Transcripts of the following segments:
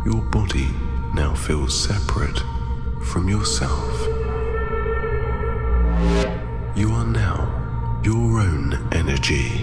Your body now feels separate from yourself. You are now your own energy.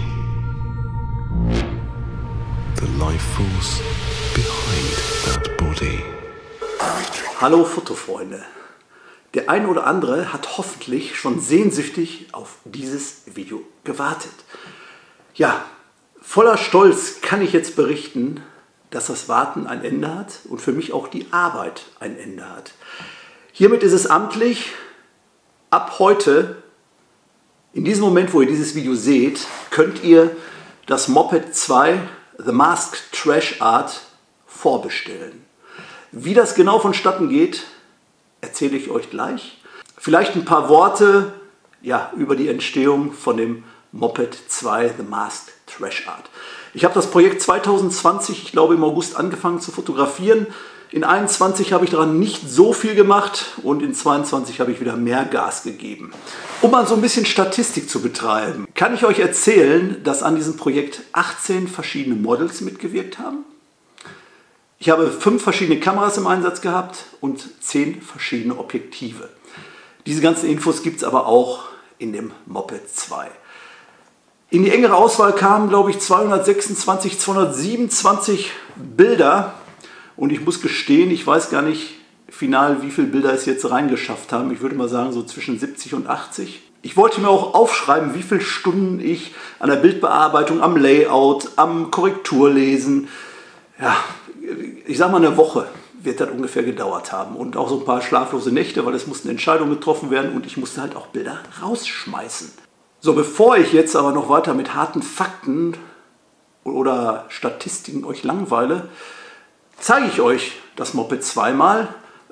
The life force behind that body. Hallo Fotofreunde. Der ein oder andere hat hoffentlich schon sehnsüchtig auf dieses Video gewartet. Ja, voller Stolz kann ich jetzt berichten, dass das Warten ein Ende hat und für mich auch die Arbeit ein Ende hat. Hiermit ist es amtlich, ab heute, in diesem Moment, wo ihr dieses Video seht, könnt ihr das Moped 2 The Masked Trash Art vorbestellen. Wie das genau vonstatten geht, erzähle ich euch gleich. Vielleicht ein paar Worte über die Entstehung von dem Moped 2 The Masked Trash Art. Ich habe das Projekt 2020, ich glaube im August, angefangen zu fotografieren. In 2021 habe ich daran nicht so viel gemacht und in 2022 habe ich wieder mehr Gas gegeben. Um mal so ein bisschen Statistik zu betreiben, kann ich euch erzählen, dass an diesem Projekt 18 verschiedene Models mitgewirkt haben. Ich habe 5 verschiedene Kameras im Einsatz gehabt und 10 verschiedene Objektive. Diese ganzen Infos gibt es aber auch in dem Moped 2. In die engere Auswahl kamen, glaube ich, 226, 227 Bilder. Und ich muss gestehen, ich weiß gar nicht final, wie viele Bilder es jetzt reingeschafft haben. Ich würde mal sagen, so zwischen 70 und 80. Ich wollte mir auch aufschreiben, wie viele Stunden ich an der Bildbearbeitung, am Layout, am Korrekturlesen, ich sag mal eine Woche wird das ungefähr gedauert haben. Und auch so ein paar schlaflose Nächte, weil es mussten Entscheidungen getroffen werden und ich musste halt auch Bilder rausschmeißen. So, bevor ich jetzt aber noch weiter mit harten Fakten oder Statistiken euch langweile, zeige ich euch das Moped 2 mal.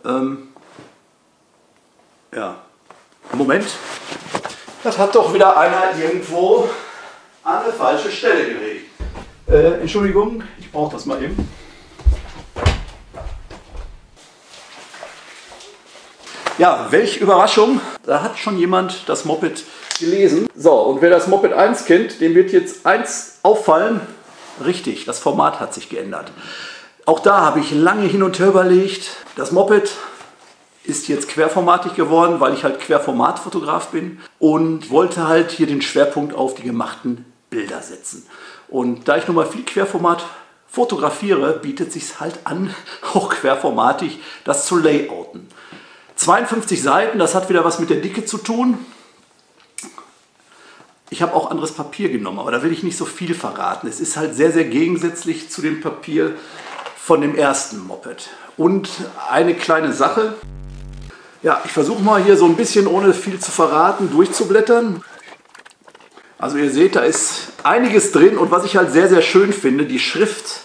Moment. Das hat doch wieder einer irgendwo an eine falsche Stelle gelegt. Entschuldigung, ich brauche das mal eben. Ja, welche Überraschung. Da hat schon jemand das Moped gelesen. So, und wer das Moped 1 kennt, dem wird jetzt eins auffallen. Richtig, das Format hat sich geändert. Auch da habe ich lange hin und her überlegt. Das Moped ist jetzt querformatig geworden, weil ich halt Querformatfotograf bin und wollte halt hier den Schwerpunkt auf die gemachten Bilder setzen. Und da ich nun mal viel Querformat fotografiere, bietet es sich halt an, auch querformatig das zu layouten. 52 Seiten, das hat wieder was mit der Dicke zu tun. Ich habe auch anderes Papier genommen, aber da will ich nicht so viel verraten. Es ist halt sehr, sehr gegensätzlich zu dem Papier von dem ersten Moped. Und eine kleine Sache. Ja, ich versuche mal hier so ein bisschen, ohne viel zu verraten, durchzublättern. Also ihr seht, da ist einiges drin und was ich halt sehr, sehr schön finde, die Schrift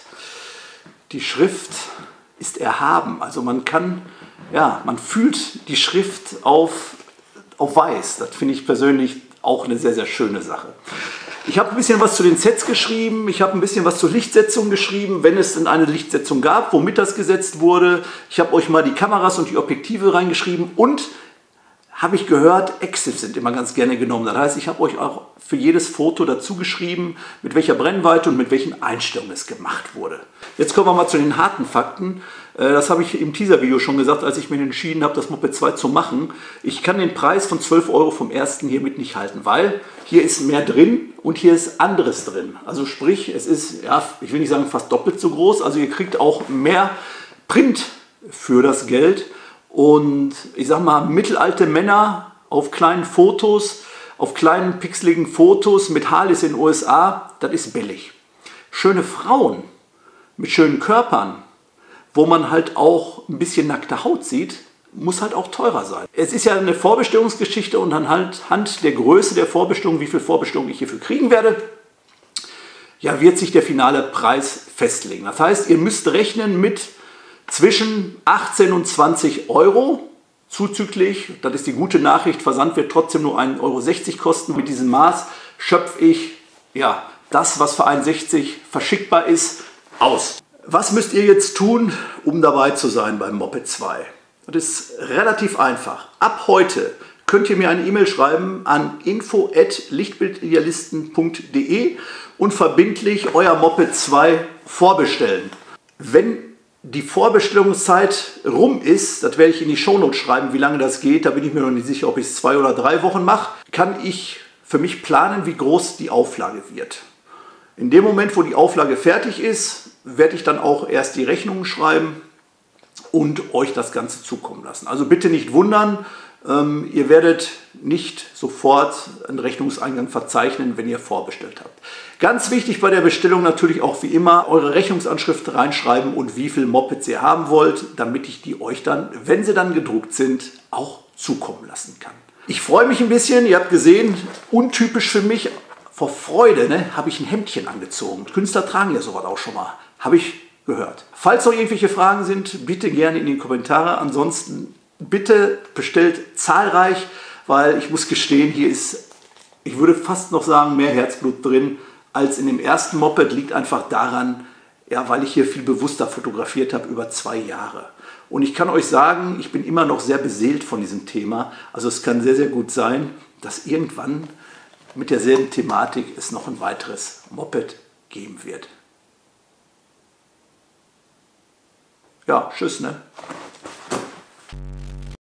ist erhaben. Also man kann, man fühlt die Schrift auf weiß. Das finde ich persönlich auch eine sehr, sehr schöne Sache. Ich habe ein bisschen was zu den Sets geschrieben, ich habe ein bisschen was zur Lichtsetzung geschrieben, wenn es denn eine Lichtsetzung gab, womit das gesetzt wurde. Ich habe euch mal die Kameras und die Objektive reingeschrieben und habe ich gehört, Exifs sind immer ganz gerne genommen. Das heißt, ich habe euch auch für jedes Foto dazu geschrieben, mit welcher Brennweite und mit welchen Einstellungen es gemacht wurde. Jetzt kommen wir mal zu den harten Fakten. Das habe ich im Teaser-Video schon gesagt, als ich mich entschieden habe, das Moped 2 zu machen. Ich kann den Preis von 12 € vom ersten hiermit nicht halten, weil hier ist mehr drin und hier ist anderes drin. Also sprich, es ist, ich will nicht sagen fast doppelt so groß, also ihr kriegt auch mehr Print für das Geld. Und ich sag mal, mittelalte Männer auf kleinen Fotos, auf kleinen pixeligen Fotos mit Harleys in den USA, das ist billig. Schöne Frauen mit schönen Körpern, wo man halt auch ein bisschen nackte Haut sieht, muss halt auch teurer sein. Es ist ja eine Vorbestellungsgeschichte und anhand der Größe der Vorbestellung, wie viel Vorbestellung ich hierfür kriegen werde, wird sich der finale Preis festlegen. Das heißt, ihr müsst rechnen mit zwischen 18 und 20 € zuzüglich. Das ist die gute Nachricht, Versand wird trotzdem nur 1,60 € kosten. Mit diesem Maß schöpfe ich das, was für 1,60 € verschickbar ist, aus. Was müsst ihr jetzt tun, um dabei zu sein beim Moped 2? Das ist relativ einfach. Ab heute könnt ihr mir eine E-Mail schreiben an info@lichtbildidealisten.de und verbindlich euer Moped 2 vorbestellen. Wenn die Vorbestellungszeit rum ist, das werde ich in die Shownotes schreiben, wie lange das geht, da bin ich mir noch nicht sicher, ob ich es 2 oder 3 Wochen mache, kann ich für mich planen, wie groß die Auflage wird. In dem Moment, wo die Auflage fertig ist, werde ich dann auch erst die Rechnungen schreiben und euch das Ganze zukommen lassen. Also bitte nicht wundern, ihr werdet nicht sofort einen Rechnungseingang verzeichnen, wenn ihr vorbestellt habt. Ganz wichtig bei der Bestellung natürlich auch wie immer eure Rechnungsanschrift reinschreiben und wie viel Mopeds ihr haben wollt, damit ich die euch dann, wenn sie dann gedruckt sind, auch zukommen lassen kann. Ich freue mich ein bisschen, ihr habt gesehen, untypisch für mich, vor Freude habe ich ein Hemdchen angezogen. Künstler tragen ja sowas auch schon mal, habe ich gehört. Falls noch irgendwelche Fragen sind, bitte gerne in die Kommentare. Ansonsten bitte bestellt zahlreich, weil ich muss gestehen, hier ist, ich würde fast noch sagen, mehr Herzblut drin als in dem ersten Moped. Liegt einfach daran, ja, weil ich hier viel bewusster fotografiert habe über 2 Jahre. Und ich kann euch sagen, ich bin immer noch sehr beseelt von diesem Thema. Also es kann sehr, sehr gut sein, dass irgendwann mit derselben Thematik es noch ein weiteres Moped geben wird. Ja, tschüss, ne?